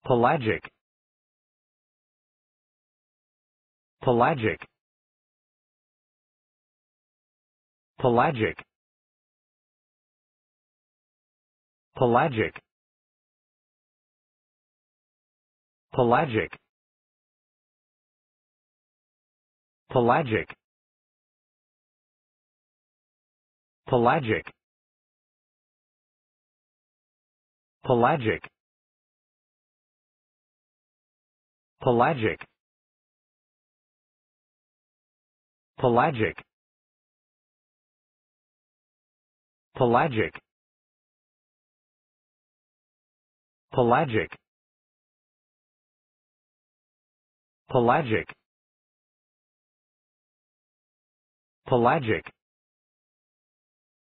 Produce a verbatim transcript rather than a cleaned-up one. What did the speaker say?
Pelagic. Pelagic. Pelagic. Pelagic. Pelagic. Pelagic. Pelagic. Pelagic. Pelagic. Pelagic. Pelagic. Pelagic. Pelagic. Pelagic.